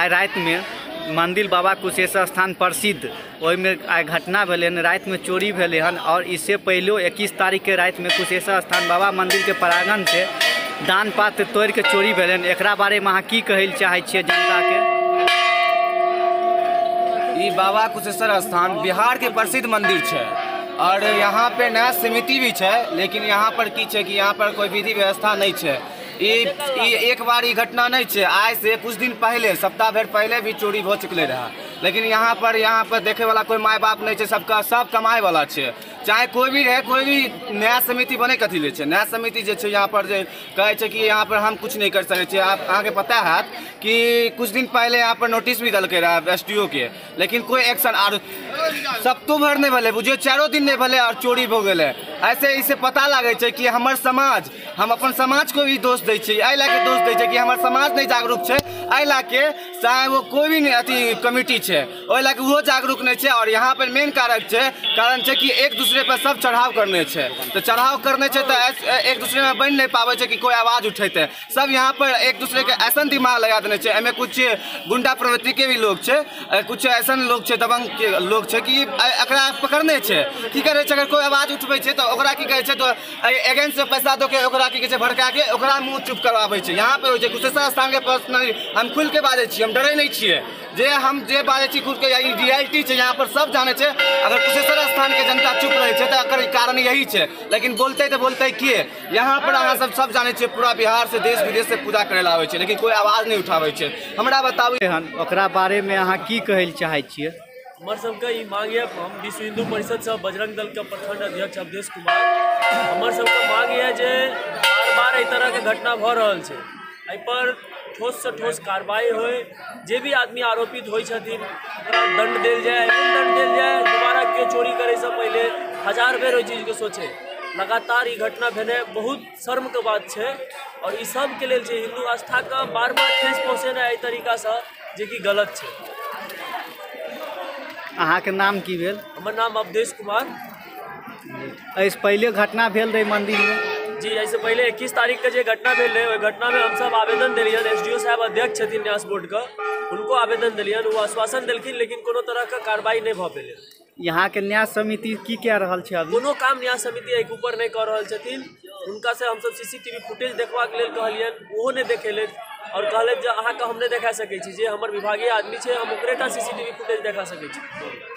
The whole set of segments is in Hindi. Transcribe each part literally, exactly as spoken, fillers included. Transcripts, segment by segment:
आइ रात में मंदिर बाबा कुशेश्वर स्थान प्रसिद्ध ओहिमे आइ घटना भेलै हन, रात में चोरी भेलै हन। और इससे पहले इक्कीस तारीख के रात में कुशेश्वर स्थान बाबा मंदिर के प्रांगण से दान पात्र तोड़ के चोरी भेलै हन। एकरा बारे में अहाँ की कहै चाहै छियै जनता के? ई बाबा कुशेश्वर स्थान बिहार के प्रसिद्ध मंदिर है और यहाँ पे नया समिति भी है, लेकिन यहाँ पर की है कि यहाँ पर कोई विधि व्यवस्था नहीं है। ये एक बार ये घटना नहीं है, आज से कुछ दिन पहले सप्ताह भर पहले भी चोरी हो चुकले रहा। लेकिन यहाँ पर यहाँ पर देखे वाला कोई माय बाप नहीं है, सबका सब कमाए वाला है। चाहे कोई भी रहे, कोई भी नया समिति बने कथी ले नया समिति जो है यहाँ पर कहे कि यहाँ पर हम कुछ नहीं कर सके। आप अहाँके पता है कि कुछ दिन पहले यहाँ पर नोटिस भी दल के रहा एस डी ओ के, लेकिन कोई एक्शन और सप्तो भर नहीं भले, बुझे चारों दिन नहीं भले और चोरी हो गए। ऐसे इसे पता लगे है कि हमार समाज, हम अपन समाज को भी दोष दै छियै, एहि लाके दोष दै छै कि हमार समाज नहीं जागरूक है। एहि लाके चाहे वो कोई भी अथी कमिटी है ओहि लाके वो जागरूक नहीं है। और यहाँ पर मेन कारण है कारण है कि एक दूसरे पर सब चढ़ाव करने छै, तो चढ़ाव करने छै तो एक दूसरे में बन नहीं पावे छै कि कोई आवाज उठेते। सब यहाँ पर एक दूसरे के ऐसा दिमाग लगा देने छै। एमे कुछ गुंडा प्रवृत्ति के भी लोग छै, कुछ ऐसा लोग छै, दबंग के लोग छै कि एकरा पकड़ने छै। की करे छै, अगर कोई आवाज उठबै छै तो ओकरा की कहै छै, तो एगेंस्ट में पैसा दो के ओकरा की कहै छै भड़का के ओकरा मुंह चुप करवाबै छै। यहाँ पे होइ छै कुशेश्वर स्थान के पर्सनली हम खुल के बाजै छी, हम डरै नहीं छियै। जे हम जे बाजै छी खुल के यही रियलिटी छै, यहाँ पर सब जाने छै। अगर कुशेश्वर स्थान के जनता चुप रहे छै तो एकर कारण यही है। लेकिन बोलते तो बोलते किए, यहाँ पर अहाँ सब सब जाने छै, पूरा बिहार से देश विदेश से पूजा करे आवे छै, लेकिन कोई आवाज नहीं उठावे छै। हमरा बताबू हन ओकरा बारे में अहाँ की कहै चाहै छियै? हमार सबके ई मांग है, हम विश्व हिंदू परिषद से बजरंग दल के प्रखंड अध्यक्ष अवधेश कुमार, हमार सबके मांग है जे बार बार एहि तरह के घटना भ रहल छै, एहि पर ठोस से ठोस कार्रवाई होय। जे भी आदमी आरोपित होइ छथिन ओकरा दंड देल जाए, एहन दंड देल जाए दोबारा के चोरी करे से पहले हजार बेर ओहि चीज के सोचे। लगातार ई घटना भेने बहुत शर्म के बात है और ई सब के लेल छै हिंदू आस्था का बार बार ठेस पहुँचेना एहि तरीका से जे कि गलत है। अहाँ के नाम की भेल? हमर नाम अवधेश कुमार। ऐसे पहले घटना भेल रही मंदिर में? जी, ऐसे पहले इक्कीस तारीख के जो घटना भेल रहे ओहि घटना में हम सब आवेदन दिलियन, एस डी ओ साहब अध्यक्ष छथिन न्यास बोर्ड का, उनको आवेदन दिलियन, वो आश्वासन दिलखिन, लेकिन कोनो तरह का कार्रवाई नहीं भ पेले। यहाँ के न्याय समिति की कह रहल छै? अभी कोनो काम न्याय समिति एक ऊपर नहीं कर रहल छथिन। उनका से हम सब सीसीटीवी फुटेज देखवा के लेल कहलियन, ओहो नहीं देखेले और कहले जे अहाँ के हम नहीं देखा सकै छी, जे हमर विभागीय आदमी छै हम ओकरेटा सीसीटीवी फुटेज देखा सकै छी।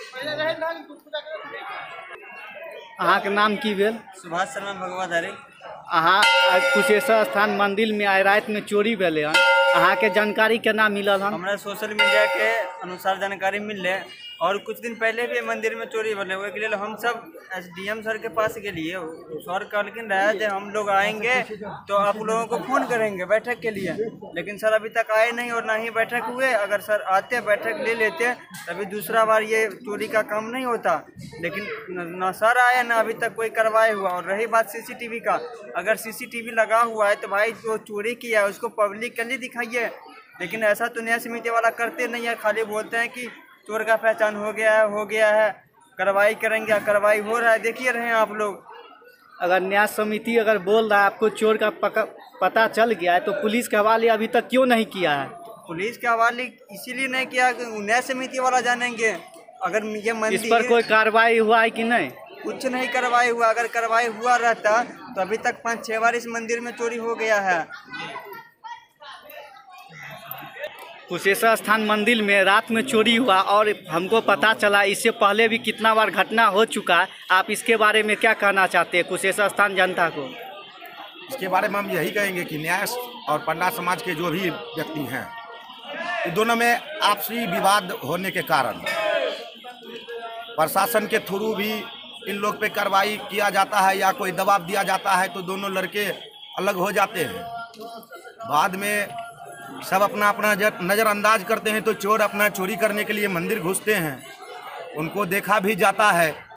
अहाँ के नाम की भेल? सुभाष शर्मा भगवाधारी। अहाँ कुशेश्वर स्थान मंदिर में आइ रात में चोरी भेलै हन, अहाँ के जानकारी केना मिलल हन? हमरा सोशल मीडिया के अनुसार जानकारी मिलले और कुछ दिन पहले भी मंदिर में चोरी भेले, ओहि लेल हम सब एस डी एम सर के पास गेलिए। सर कहलखिन रहे जे हम लोग आएंगे तो आप लोगों को फोन करेंगे बैठक के लिए, लेकिन सर अभी तक आए नहीं और ना ही बैठक हुए। अगर सर आते बैठक ले लेते तभी दूसरा बार ये चोरी का काम नहीं होता, लेकिन ना सर आए ना अभी तक कोई कार्रवाई हुआ। और रही बात सीसीटीवी का, अगर सीसीटीवी लगा हुआ है तो भाई जो चोरी किया है उसको पब्लिक के लिए दिखाइए, लेकिन ऐसा तो न्याय समिति वाला करते नहीं है। खाली बोलते हैं कि चोर का पहचान हो गया है हो गया है कार्रवाई करेंगे, कार्रवाई हो रहा है, देखिए रहे हैं आप लोग। अगर न्याय समिति अगर बोल रहा है आपको चोर का पता चल गया है तो पुलिस के हवाले अभी तक क्यों नहीं किया है? पुलिस के हवाले इसीलिए नहीं किया कि न्याय समिति वाला जानेंगे। अगर ये मंदिर इस पर कोई कार्रवाई हुआ है कि नहीं? कुछ नहीं कार्रवाई हुआ। अगर कार्रवाई हुआ रहता तो अभी तक पाँच छः बार इस मंदिर में चोरी हो गया है। कुशेश्वर स्थान मंदिर में रात में चोरी हुआ और हमको पता चला इससे पहले भी कितना बार घटना हो चुका है। आप इसके बारे में क्या कहना चाहते हैं कुशेश्वर स्थान जनता को? इसके बारे में हम यही कहेंगे कि न्यास और पंडा समाज के जो भी व्यक्ति हैं, इन दोनों में आपसी विवाद होने के कारण प्रशासन के थ्रू भी इन लोग पे कार्रवाई किया जाता है या कोई दबाव दिया जाता है तो दोनों लड़के अलग हो जाते हैं। बाद में सब अपना अपना नज़रअंदाज करते हैं तो चोर अपना चोरी करने के लिए मंदिर घुसते हैं, उनको देखा भी जाता है।